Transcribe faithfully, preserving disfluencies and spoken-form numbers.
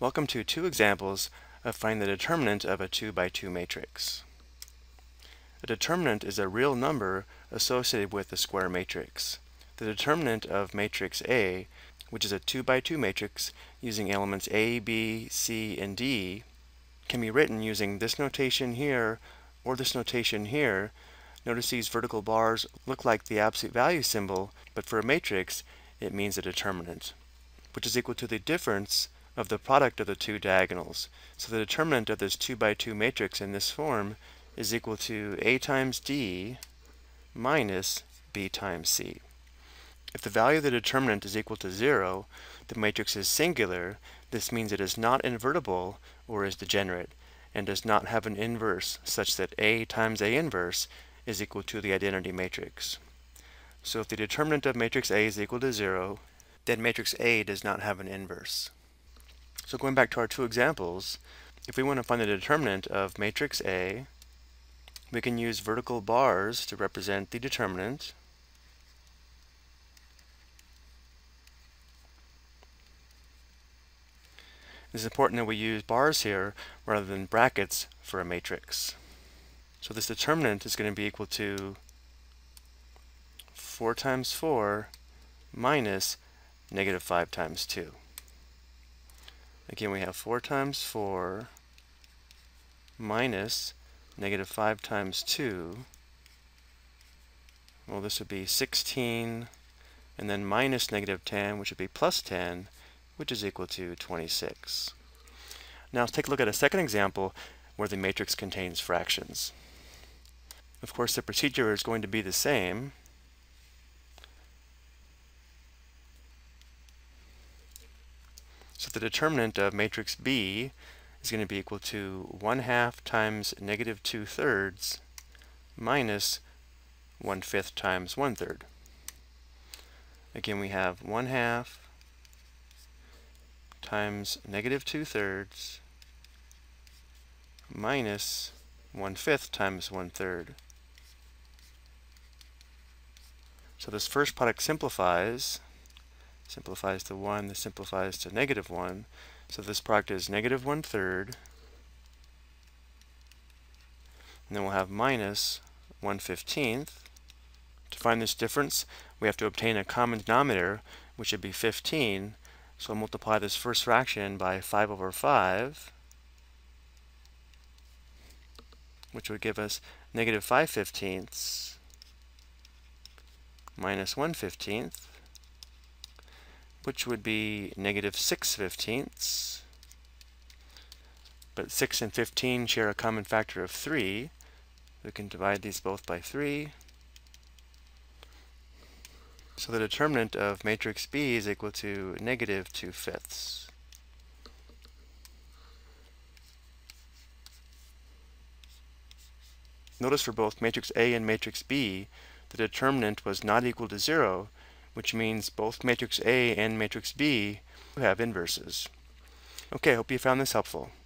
Welcome to two examples of finding the determinant of a two by two matrix. A determinant is a real number associated with a square matrix. The determinant of matrix A, which is a two by two matrix using elements A, B, C, and D, can be written using this notation here or this notation here. Notice these vertical bars look like the absolute value symbol, but for a matrix it means a determinant, which is equal to the difference of the product of the two diagonals. So the determinant of this two by two matrix in this form is equal to A times D minus B times C. If the value of the determinant is equal to zero, the matrix is singular. This means it is not invertible or is degenerate, and does not have an inverse such that A times A inverse is equal to the identity matrix. So if the determinant of matrix A is equal to zero, then matrix A does not have an inverse. So going back to our two examples, if we want to find the determinant of matrix A, we can use vertical bars to represent the determinant. It's important that we use bars here rather than brackets for a matrix. So this determinant is going to be equal to four times four minus negative five times two. Again, we have four times four minus negative five times two. Well, this would be sixteen, and then minus negative ten, which would be plus ten, which is equal to twenty-six. Now let's take a look at a second example where the matrix contains fractions. Of course, the procedure is going to be the same. So the determinant of matrix B is going to be equal to one half times negative two thirds minus one fifth times one third. Again, we have one half times negative two thirds minus one fifth times one third. So this first product simplifies. Simplifies to one, this simplifies to negative one. So this product is negative one third. And then we'll have minus one fifteenth. To find this difference, we have to obtain a common denominator, which should be fifteen. So I'll multiply this first fraction by five over five, which would give us negative five fifteenths minus one fifteenth, which would be negative six fifteenths. But six and fifteen share a common factor of three. We can divide these both by three. So the determinant of matrix B is equal to negative two fifths. Notice for both matrix A and matrix B, the determinant was not equal to zero, which means both matrix A and matrix B have inverses. Okay, I hope you found this helpful.